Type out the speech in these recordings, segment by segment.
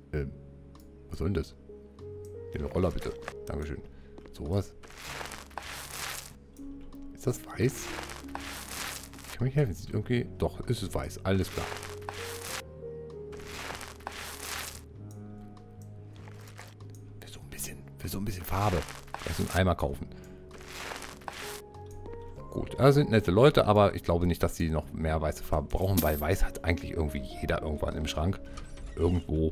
Was soll denn das? Den Roller bitte. Dankeschön. Sowas. Ist das weiß? Kann mich helfen? Sieht irgendwie... Doch, ist es weiß. Alles klar. Für so ein bisschen Farbe. Lass uns einen Eimer kaufen. Gut, das sind nette Leute, aber ich glaube nicht, dass sie noch mehr weiße Farbe brauchen, weil weiß hat eigentlich irgendwie jeder irgendwann im Schrank. Irgendwo.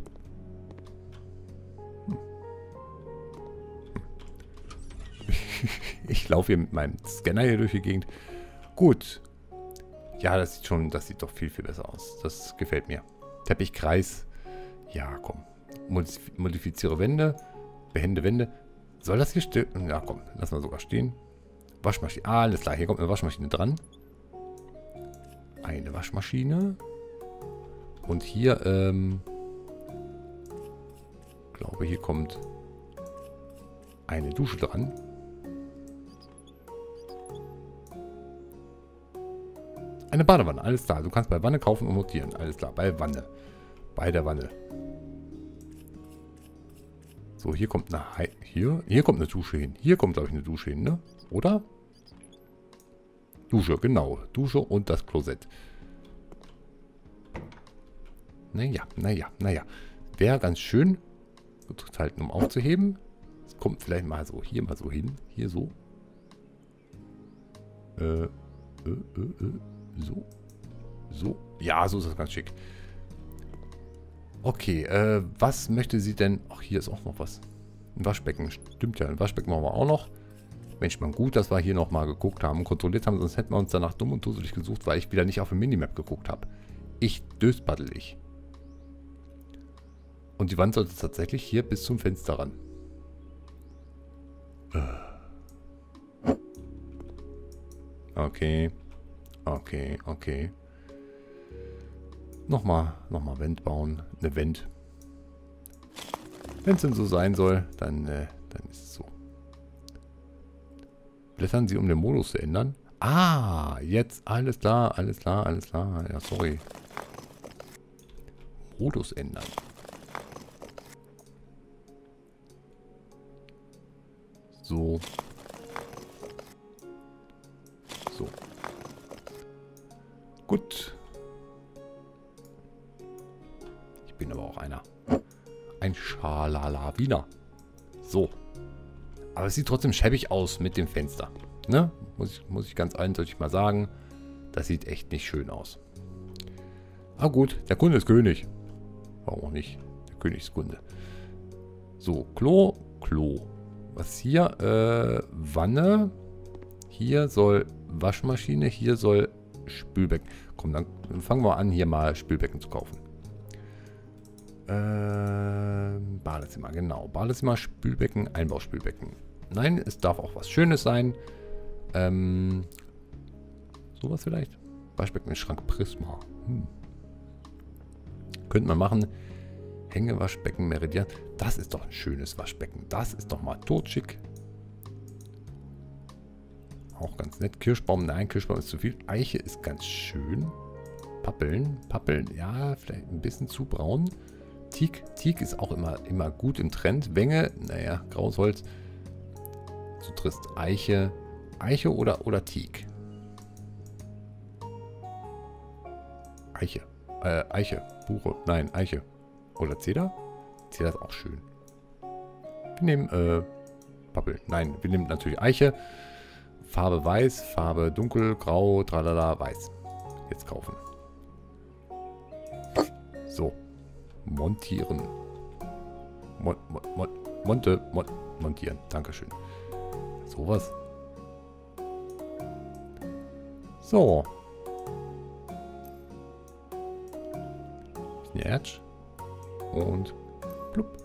Ich laufe hier mit meinem Scanner hier durch die Gegend. Gut. Ja, das sieht doch viel, viel besser aus. Das gefällt mir. Teppichkreis. Ja, komm. Modifiziere Wände. Behände Wände. Soll das hier stehen? Ja, komm. Lass mal sogar stehen. Waschmaschine. Ah, alles klar. Hier kommt eine Waschmaschine dran. Eine Waschmaschine. Und hier, glaube, hier kommt eine Dusche dran. Eine Badewanne. Alles klar. Du kannst bei Wanne kaufen und notieren. Alles klar. Bei Wanne. Bei der Wanne. So, hier kommt eine... Hier kommt eine Dusche hin. Hier kommt, glaube ich, eine Dusche hin, ne? Oder? Dusche, genau. Dusche und das Klosett. Naja. Wäre ganz schön. Gut halten, um aufzuheben. Es kommt vielleicht mal so hier mal so hin. Hier so. So. So. Ja, so ist das ganz schick. Okay, was möchte sie denn... Ach, hier ist auch noch was. Ein Waschbecken. Stimmt ja, ein Waschbecken machen wir auch noch. Mensch, man, gut, dass wir hier nochmal geguckt haben und kontrolliert haben, sonst hätten wir uns danach dumm und dusselig gesucht, weil ich wieder nicht auf dem Minimap geguckt habe. Ich döspaddelig. Und die Wand sollte tatsächlich hier bis zum Fenster ran. Okay. Okay. Nochmal Wand bauen. Eine Wand. Wenn es denn so sein soll, dann ist es so. Blättern Sie, um den Modus zu ändern. Ah, jetzt. Alles klar. Ja, sorry. Modus ändern. So. So. Gut. Ich bin aber auch einer. Ein Schalalawiner. So. Aber es sieht trotzdem schäbig aus mit dem Fenster. Ne? Muss ich ganz eindeutig mal sagen. Das sieht echt nicht schön aus. Aber gut, der Kunde ist König. Warum auch nicht? Der Königskunde. So, Klo. Was hier? Wanne. Hier soll Waschmaschine. Hier soll Spülbecken. Komm, dann fangen wir an, hier mal Spülbecken zu kaufen. Badezimmer, genau. Badezimmer, Spülbecken, Einbauspülbecken. Nein, es darf auch was Schönes sein. Sowas vielleicht? Waschbecken, Schrank, Prisma. Könnte man machen. Hängewaschbecken, Meridian. Das ist doch ein schönes Waschbecken. Das ist doch mal totschick. Auch ganz nett. Kirschbaum, nein, Kirschbaum ist zu viel. Eiche ist ganz schön. Pappeln, ja, vielleicht ein bisschen zu braun. Teak ist auch immer gut im Trend. Wenge, naja, graues Holz. Zu trist. Eiche oder Teak? Eiche. Buche. Nein, Eiche. Oder Zeder? Zeder ist auch schön. Wir nehmen, Pappel. Nein, wir nehmen natürlich Eiche. Farbe weiß, Farbe dunkel, grau, tralala, weiß. Jetzt kaufen. So. Montieren. Montieren. Dankeschön. Sowas. So. Snatch. Und plupp.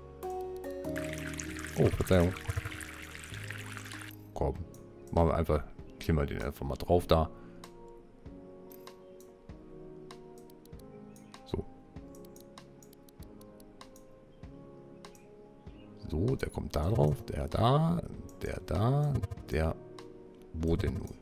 Oh, Verzeihung. Komm. Machen wir einfach. Klimmen wir den einfach mal drauf da. So. So, der kommt da drauf. Der da. Der da. Der. Wo denn nun?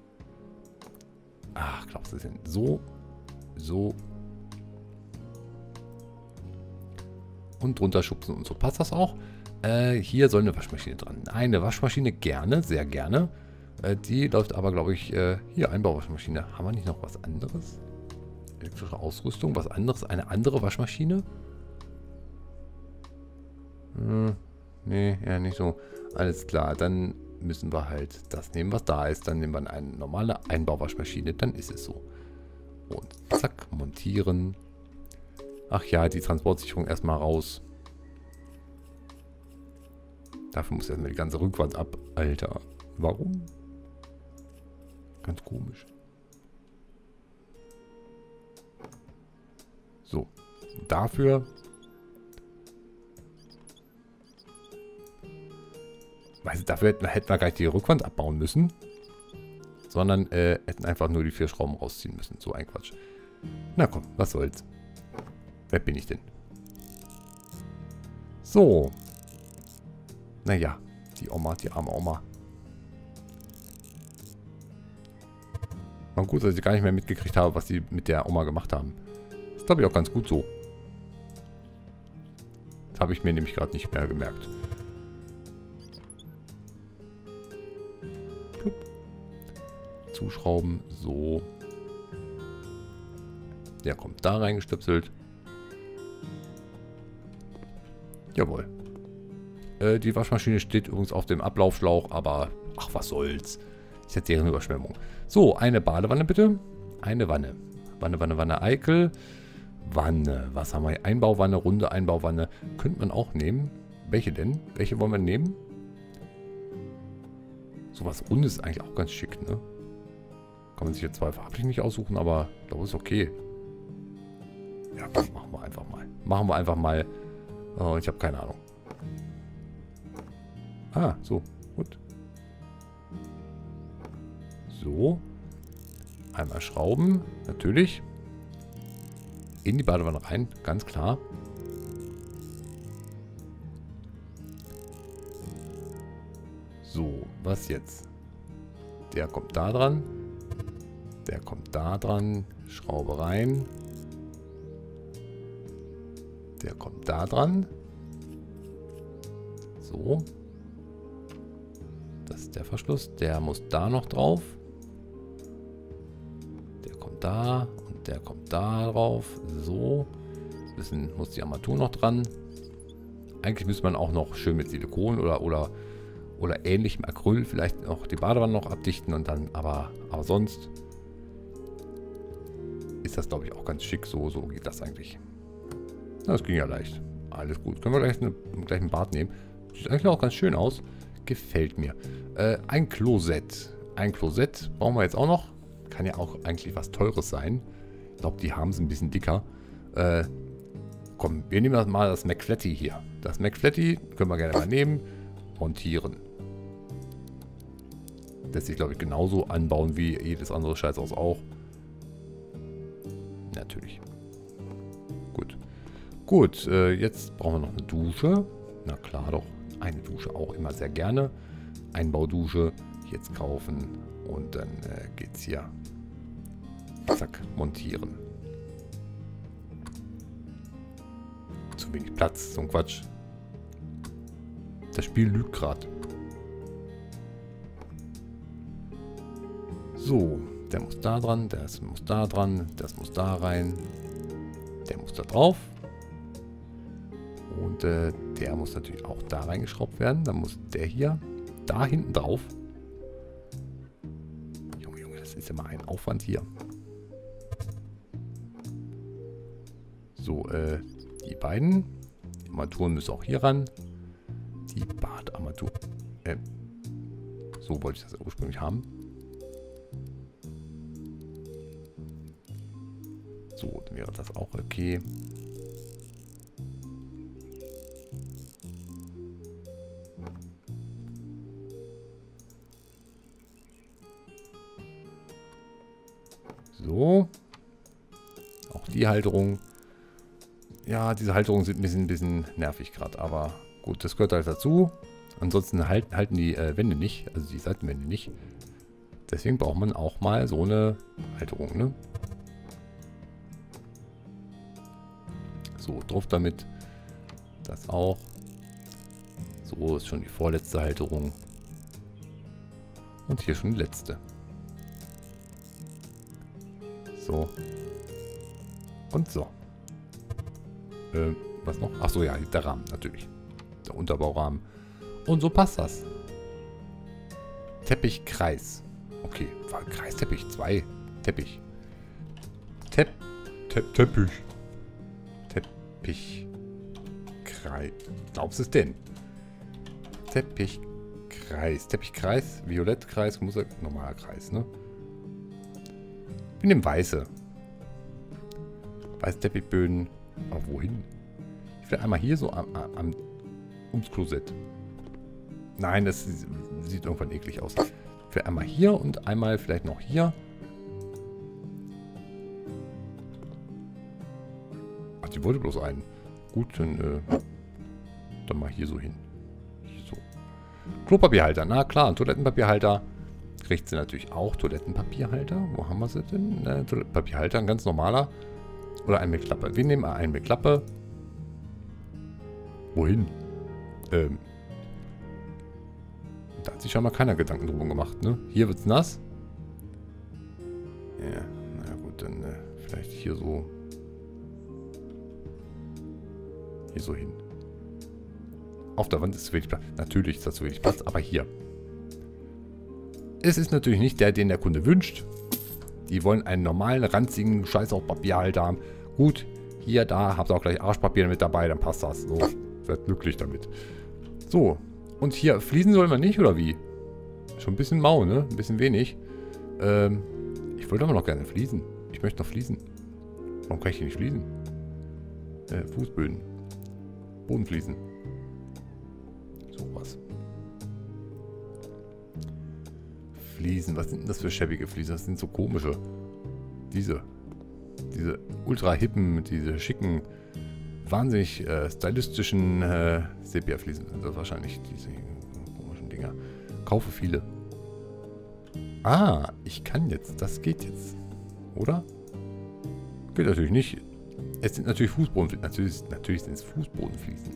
Ach, glaubst du denn? So. So. und drunter schubsen und so passt das auch. Hier soll eine Waschmaschine dran. Eine Waschmaschine gerne, sehr gerne. Die läuft aber, glaube ich, hier, Einbauwaschmaschine. Haben wir nicht noch was anderes? Elektrische Ausrüstung, was anderes? Eine andere Waschmaschine? Nee, ja, nicht so. Alles klar, dann müssen wir halt das nehmen, was da ist. Dann nehmen wir eine normale Einbauwaschmaschine, dann ist es so. Und zack, montieren. Ach ja, die Transportsicherung erstmal raus. Dafür muss erstmal die ganze Rückwand ab. Alter, warum? Ganz komisch. So, dafür... Weißt du, dafür hätten wir gar nicht die Rückwand abbauen müssen. Sondern hätten einfach nur die 4 Schrauben rausziehen müssen. So ein Quatsch. Na komm, was soll's. Wer bin ich denn? So. Naja, die Oma, die arme Oma. War gut, dass ich gar nicht mehr mitgekriegt habe, was die mit der Oma gemacht haben. Das glaube ich auch ganz gut so. Das habe ich mir nämlich gerade nicht mehr gemerkt. Plupp. Zuschrauben, so. Der kommt da reingestöpselt. Jawohl. Die Waschmaschine steht übrigens auf dem Ablaufschlauch, aber ach, was soll's. Ist jetzt deren Überschwemmung. So, eine Badewanne bitte. Eine Wanne. Wanne, Eikel. Wanne. Was haben wir hier? Einbauwanne, runde Einbauwanne. Könnte man auch nehmen. Welche denn? Welche wollen wir nehmen? Sowas Rundes ist eigentlich auch ganz schick, ne? Kann man sich jetzt zwar farblich nicht aussuchen, aber das ist okay. Ja, komm, machen wir einfach mal. Machen wir einfach mal. Oh, ich habe keine Ahnung. Ah, so. Gut. So. Einmal schrauben. Natürlich. In die Badewanne rein. Ganz klar. So, was jetzt? Der kommt da dran. Der kommt da dran. Schraube rein. Der kommt da dran. So. Das ist der Verschluss. Der muss da noch drauf. Der kommt da. Und der kommt da drauf. So. Ein bisschen muss die Armatur noch dran. Eigentlich müsste man auch noch schön mit Silikon oder ähnlichem Acryl vielleicht auch die Badewanne noch abdichten. Und dann, aber sonst ist das, glaube ich, auch ganz schick. So geht das eigentlich. Das ging ja leicht. Alles gut. Können wir gleich ein Bad nehmen. Sieht eigentlich auch ganz schön aus. Gefällt mir. Ein Klosett. Ein Klosett brauchen wir jetzt auch noch. Kann ja auch eigentlich was Teures sein. Ich glaube, die haben es ein bisschen dicker. Komm, wir nehmen mal das McFlatty hier. Das McFlatty können wir gerne mal nehmen. Montieren. Lässt sich, glaube ich, genauso anbauen wie jedes andere Scheißhaus auch. Natürlich. Gut. Gut, jetzt brauchen wir noch eine Dusche. Na klar doch. Eine Dusche auch immer sehr gerne. Einbaudusche jetzt kaufen. Und dann geht's hier. Zack, montieren. Zu wenig Platz, so ein Quatsch. Das Spiel lügt gerade. So, der muss da dran, das muss da dran, das muss da rein. Der muss da drauf. Und der muss natürlich auch da reingeschraubt werden. Dann muss der hier da hinten drauf. Junge, das ist ja mal ein Aufwand hier. So, die beiden Armaturen müssen auch hier ran. Die Badarmatur. So wollte ich das ursprünglich haben. So, dann wäre das auch okay. So. Auch die Halterung. Ja, diese Halterungen sind ein bisschen nervig gerade, aber gut, das gehört halt dazu. Ansonsten halten die Wände nicht, also die Seitenwände nicht. Deswegen braucht man auch mal so eine Halterung, ne? So, drauf damit. Das auch. So ist schon die vorletzte Halterung. Und hier schon die letzte. So. Und so. Was noch? Achso, ja, der Rahmen, natürlich. Der Unterbaurahmen. Und so passt das. Teppichkreis. Okay, war Kreisteppich. 2. Teppich. Teppich. Teppichkreis. Glaubst du es denn? Teppichkreis. Teppichkreis. Violettkreis. Muss er. Normaler Kreis, ne? Wir nehmen weiße. Weiße Teppichböden. Aber wohin? Ich will einmal hier so ums Klosett. Nein, das sieht irgendwann eklig aus. Ich will einmal hier und einmal vielleicht noch hier. Ach, die wollte bloß einen. Gut, dann mal hier so hin. Hier so. Klopapierhalter. Na klar, ein Toilettenpapierhalter. Kriegt sie natürlich auch. Toilettenpapierhalter. Wo haben wir sie denn? Toilettenpapierhalter, ein ganz normaler. Oder einen mit Klappe. Wir nehmen einen mit Klappe. Wohin? Da hat sich schon mal keiner Gedanken drum gemacht, ne? Hier wird's nass. Ja, na gut, dann vielleicht hier so. Hier so hin. Auf der Wand ist zu wenig Platz. Natürlich ist da zu wenig Platz, aber hier. Es ist natürlich nicht der, den der Kunde wünscht. Die wollen einen normalen, ranzigen, scheiß auf Papierhalter haben. Gut, hier, da, habt ihr auch gleich Arschpapier mit dabei, dann passt das. So, seid glücklich damit. So, und hier, Fliesen sollen wir nicht, oder wie? Schon ein bisschen mau, ne? Ein bisschen wenig. Ich wollte aber noch gerne Fliesen. Ich möchte noch Fliesen. Warum kann ich hier nicht Fliesen? Fußböden. Bodenfliesen. Sowas. Fliesen, was sind denn das für schäbige Fliesen? Das sind so komische. Diese ultra hippen, diese schicken, wahnsinnig stylistischen Sepia-Fliesen sind das wahrscheinlich, diese komischen Dinger. Kaufe viele. Ah, ich kann jetzt. Das geht jetzt. Oder? Geht natürlich nicht. Es sind natürlich Fußbodenfliesen. Natürlich sind es Fußbodenfliesen.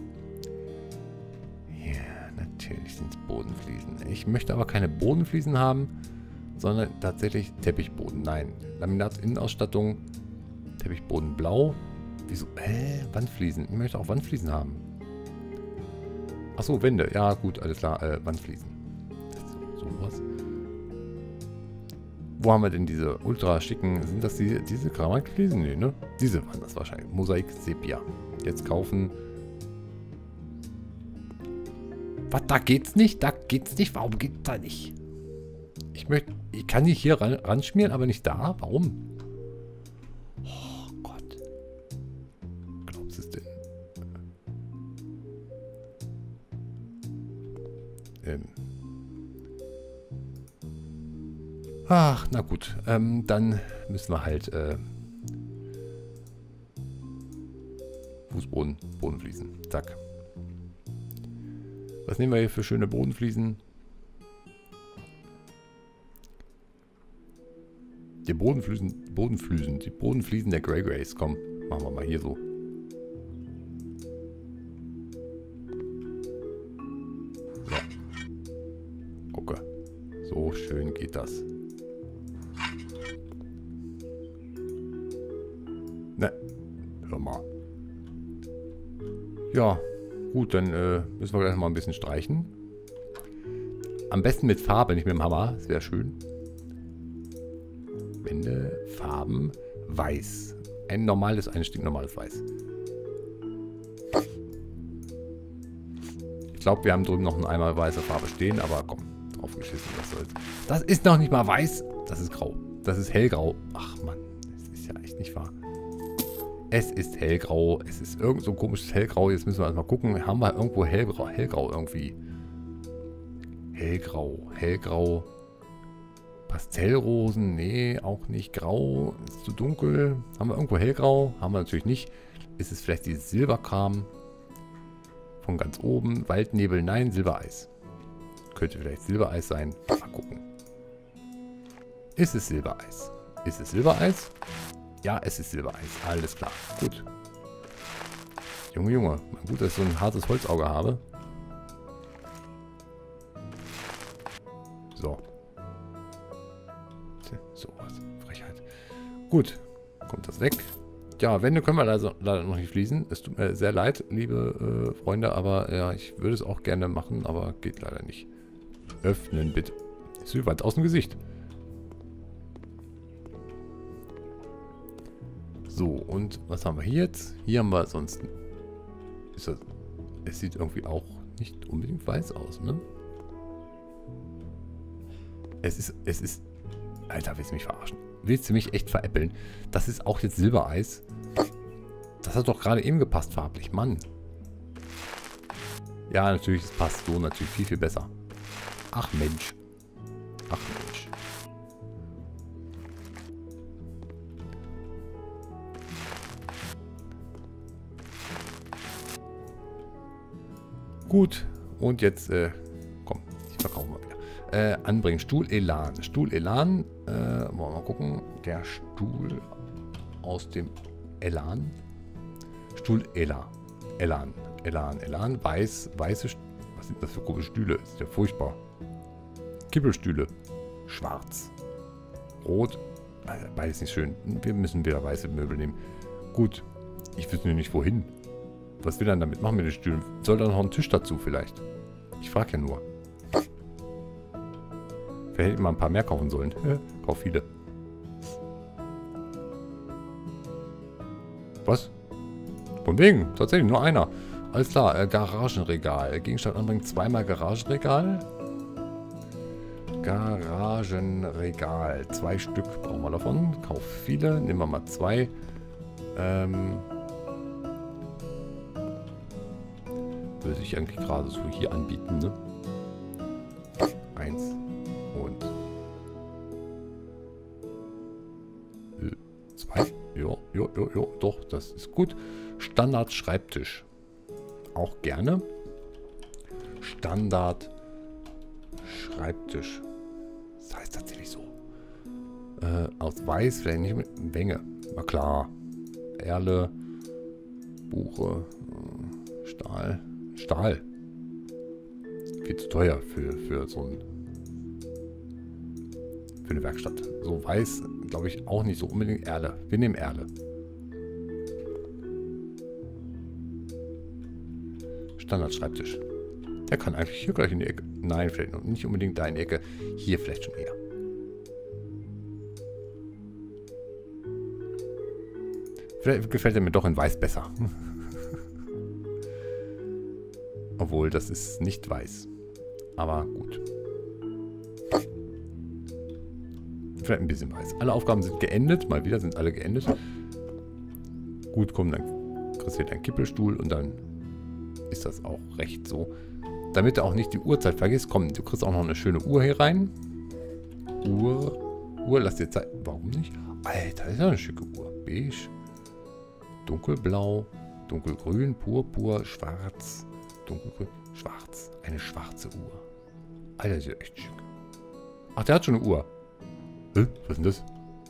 Ja, natürlich sind es Bodenfliesen. Ich möchte aber keine Bodenfliesen haben, sondern tatsächlich Teppichboden. Nein. Laminat-Innenausstattung. Teppichboden blau. Wieso? Wandfliesen. Ich möchte auch Wandfliesen haben. Achso, Wände. Ja, gut, alles klar. Wandfliesen. Sowas. Wo haben wir denn diese ultra schicken? Sind das diese Keramikfliesen? Nee, ne? Diese waren das wahrscheinlich. Mosaik Sepia. Jetzt kaufen. Was? Da geht's nicht? Da geht's nicht? Warum geht's da nicht? Ich kann die hier ranschmieren, aber nicht da. Warum? Oh Gott. Glaubst du es denn? Ach, na gut. Dann müssen wir halt Bodenfliesen. Zack. Was nehmen wir hier für schöne Bodenfliesen? Die Bodenfliesen der Grey Grays. Komm, machen wir mal hier so. So. Gucke. So schön geht das. Ne, hör mal. Ja, gut, dann müssen wir gleich mal ein bisschen streichen. Am besten mit Farbe, nicht mit dem Hammer. Das wäre schön. Wände, Farben, weiß. Ein stinknormales Weiß. Ich glaube, wir haben drüben noch einen Eimer weiße Farbe stehen, aber komm, drauf geschissen, was soll's. Das ist noch nicht mal weiß, das ist grau. Das ist hellgrau. Ach Mann, das ist ja echt nicht wahr. Es ist hellgrau, es ist irgend so ein komisches hellgrau. Jetzt müssen wir erstmal gucken, haben wir irgendwo hellgrau irgendwie. Hellgrau. Pastellrosen, nee, auch nicht. Grau, ist zu dunkel. Haben wir irgendwo hellgrau? Haben wir natürlich nicht. Ist es vielleicht dieses Silberkram? Von ganz oben. Waldnebel, nein, Silbereis. Könnte vielleicht Silbereis sein. Mal gucken. Ist es Silbereis? Ist es Silbereis? Ja, es ist Silbereis. Alles klar. Gut. Junge, Junge. Gut, dass ich so ein hartes Holzauge habe. So. So was. Frechheit. Gut. Kommt das weg. Ja, Wände können wir leider noch nicht schließen. Es tut mir sehr leid, liebe Freunde, aber ja, ich würde es auch gerne machen, aber geht leider nicht. Öffnen, bitte. Ist wie weit aus dem Gesicht. So, und was haben wir hier jetzt? Hier haben wir sonst... Ist das... Es sieht irgendwie auch nicht unbedingt weiß aus, ne? Es ist... Alter, willst du mich verarschen? Willst du mich echt veräppeln? Das ist auch jetzt Silbereis. Das hat doch gerade eben gepasst farblich, Mann. Ja, natürlich, es passt so natürlich viel, viel besser. Ach Mensch. Ach Mensch. Gut. Und jetzt, komm, ich verkaufe mal wieder. Anbringen. Stuhl Elan. Stuhl Elan. Wollen wir mal gucken. Der Stuhl aus dem Elan. Stuhl Elan. Elan. Weiße. Was sind das für komische Stühle? Ist ja furchtbar. Kippelstühle. Schwarz. Rot. Beides nicht schön. Wir müssen wieder weiße Möbel nehmen. Gut. Ich wüsste nur nicht wohin. Was will er damit machen mit den Stühlen? Soll da noch ein Tisch dazu vielleicht? Ich frage ja nur. Vielleicht hätte ich mal ein paar mehr kaufen sollen. Kauf viele. Was? Von wegen. Tatsächlich nur einer. Alles klar. Garagenregal. Gegenstand anbringen. Zweimal Garagenregal. Garagenregal. 2 Stück brauchen wir davon. Kauf viele. Nehmen wir mal 2. Würde sich eigentlich gerade so hier anbieten, ne? 1 und 2. Jo, doch, das ist gut. Standard Schreibtisch. Auch gerne. Standard Schreibtisch. Das heißt tatsächlich so. Aus Weiß, vielleicht nicht mit Menge. Na klar. Erle, Buche, Stahl. Stahl. Viel zu teuer für so ein... Für eine Werkstatt. So Weiß, glaube ich, auch nicht so unbedingt Erle. Wir nehmen Erle. Standard-Schreibtisch. Der kann eigentlich hier gleich in die Ecke. Nein, vielleicht noch nicht unbedingt da in die Ecke. Hier vielleicht schon eher. Vielleicht gefällt er mir doch in Weiß besser. Obwohl, das ist nicht weiß. Aber gut. Vielleicht ein bisschen weiß. Alle Aufgaben sind geendet. Mal wieder sind alle geendet. Gut, komm, dann kriegst du hier deinen Kippelstuhl und dann ist das auch recht so. Damit du auch nicht die Uhrzeit vergisst, komm, du kriegst auch noch eine schöne Uhr hier rein. Uhr, lass dir Zeit. Warum nicht? Alter, das ist ja eine schicke Uhr. Beige. Dunkelblau. Dunkelgrün. Purpur. Schwarz. Dunkelgrün. Schwarz. Eine schwarze Uhr. Alter, das ist ja echt schick. Ach, der hat schon eine Uhr. Was ist denn das?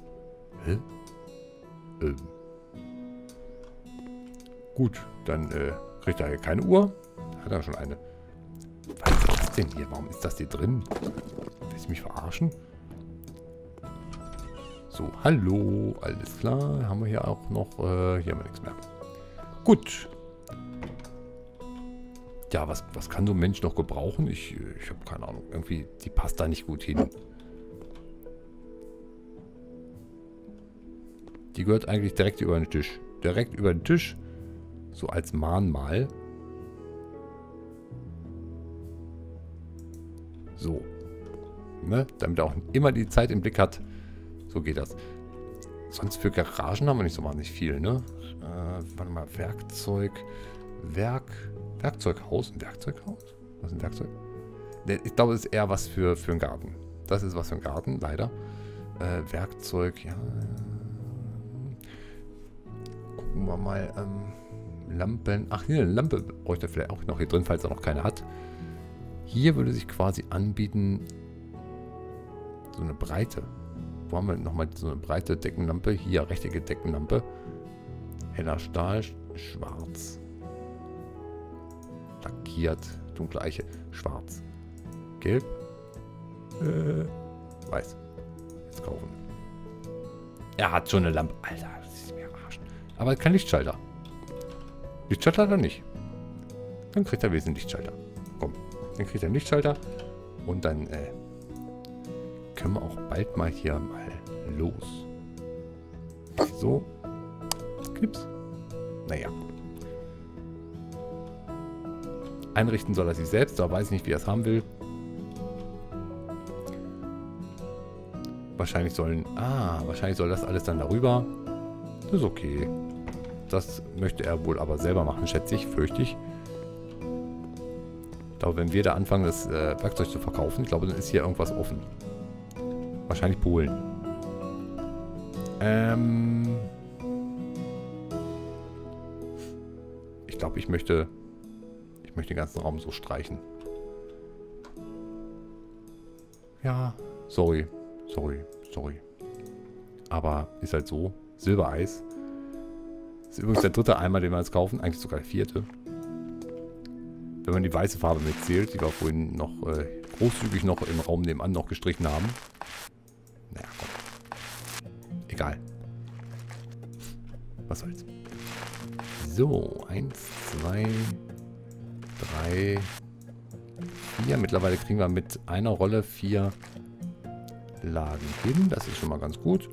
Gut, dann kriegt er hier keine Uhr. Hat er schon eine. Was ist das denn hier? Warum ist das hier drin? Willst du mich verarschen? So, hallo. Alles klar. Haben wir hier auch noch... hier haben wir nichts mehr. Gut. Ja, was kann so ein Mensch noch gebrauchen? Ich habe keine Ahnung. Irgendwie, die passt da nicht gut hin. Die gehört eigentlich direkt über den Tisch. Direkt über den Tisch. So als Mahnmal. So. Ne? Damit er auch immer die Zeit im Blick hat. So geht das. Sonst für Garagen haben wir nicht so wahnsinnig viel, ne? Warte mal, Werkzeug. Werkzeughaus? Ein Werkzeughaus? Was ist ein Werkzeug? Ich glaube, das ist eher was für einen Garten. Das ist was für einen Garten, leider. Werkzeug, ja. Gucken wir mal. Lampen. Ach, hier, eine Lampe bräuchte er vielleicht auch noch hier drin, falls er noch keine hat. Hier würde sich quasi anbieten, so eine Breite. Wo haben wir nochmal so eine breite Deckenlampe? Hier, rechtecke Deckenlampe. Heller Stahl, schwarz. lackiert, dunkle Eiche, schwarz, gelb, weiß. Jetzt kaufen. Er hat schon eine Lampe. Alter, das ist mir Arsch. Aber kein Lichtschalter. Lichtschalter hat er nicht. Dann kriegt er wesentlich Lichtschalter. Komm, dann kriegt er einen Lichtschalter. Und dann können wir auch bald mal hier mal los. So. Knips. Naja. Einrichten soll er sich selbst, da weiß ich nicht, wie er es haben will. Wahrscheinlich soll das alles dann darüber. Das ist okay. Das möchte er wohl aber selber machen, schätze ich, fürchte ich. Ich glaube, wenn wir da anfangen, das Werkzeug zu verkaufen, ich glaube, dann ist hier irgendwas offen. Wahrscheinlich Polen. Ich glaube, ich möchte den ganzen Raum so streichen. Ja, sorry. Aber ist halt so. Silbereis. Das ist übrigens der dritte Eimer, den wir jetzt kaufen. Eigentlich sogar der vierte. Wenn man die weiße Farbe mitzählt, die wir vorhin noch großzügig noch im Raum nebenan noch gestrichen haben. Naja, komm. Egal. Was soll's. So, 1, 2, 3, 4. Mittlerweile kriegen wir mit einer Rolle 4 Lagen hin. Das ist schon mal ganz gut.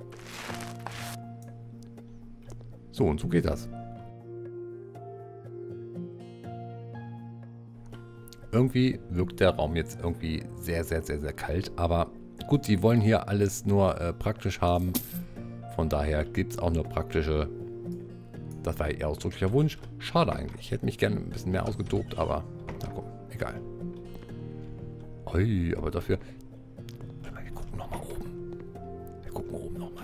So, und so geht das. Irgendwie wirkt der Raum jetzt irgendwie sehr, sehr, sehr, sehr kalt. Aber gut, die wollen hier alles nur praktisch haben. Von daher gibt es auch nur praktische. Das war ihr ausdrücklicher Wunsch. Schade eigentlich. Ich hätte mich gerne ein bisschen mehr ausgetobt, aber na komm, egal. Ui, aber dafür... Warte mal, wir gucken nochmal oben. Wir gucken oben nochmal.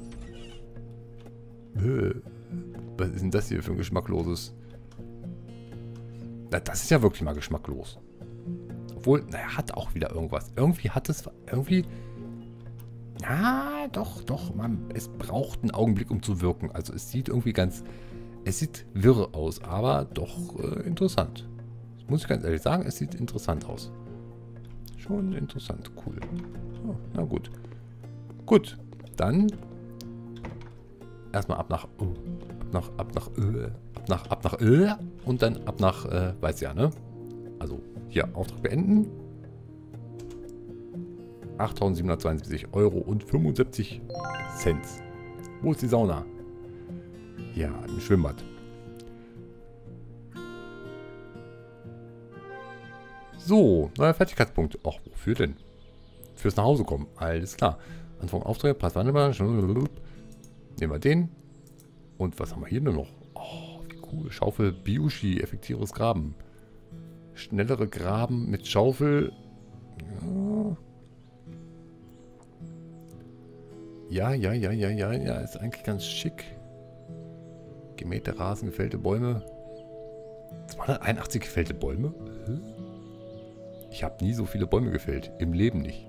Was ist denn das hier für ein geschmackloses... Na, das ist ja wirklich mal geschmacklos. Obwohl, naja, hat auch wieder irgendwas. Irgendwie hat es... Irgendwie... Ja, doch. Es braucht einen Augenblick, um zu wirken. Also es sieht irgendwie ganz... Es sieht wirr aus, aber doch interessant. Das muss ich ganz ehrlich sagen, es sieht interessant aus. Schon interessant, cool. Oh, na gut. Gut, dann erstmal ab nach und dann ab nach weiß ja, ne? Also hier Auftrag beenden. 8.772 Euro und 75 Cent. Wo ist die Sauna? Ja, im Schwimmbad. So, neuer Fertigkeitspunkt. Ach, wofür denn? Fürs nach Hause kommen. Alles klar. Anfang Aufträge, Pass Wandelbar. Nehmen wir den. Und was haben wir hier nur noch? Oh, wie cool. Schaufel Biushi, effektiveres Graben. Schnellere Graben mit Schaufel. Ja, ist eigentlich ganz schick. Gemähte Rasen, gefällte Bäume. 281 gefällte Bäume? Ich habe nie so viele Bäume gefällt. Im Leben nicht.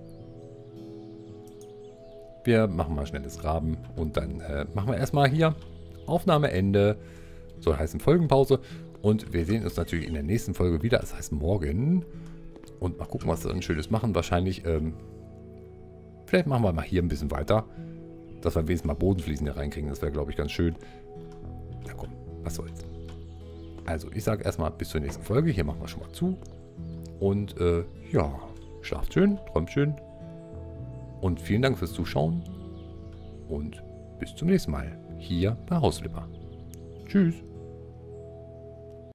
Wir machen mal schnelles Graben. Und dann machen wir erstmal hier Aufnahme Ende. Soll heißen Folgenpause. Und wir sehen uns natürlich in der nächsten Folge wieder. Das heißt morgen. Und mal gucken, was wir dann Schönes machen. Wahrscheinlich, vielleicht machen wir mal hier ein bisschen weiter. Dass wir wenigstens mal Bodenfliesen hier reinkriegen. Das wäre, glaube ich, ganz schön. Na komm, was soll's. Also, ich sage erstmal bis zur nächsten Folge. Hier machen wir schon mal zu. Und, ja, schlaft schön, träumt schön. Und vielen Dank fürs Zuschauen. Und bis zum nächsten Mal. Hier bei Hausflipper. Tschüss.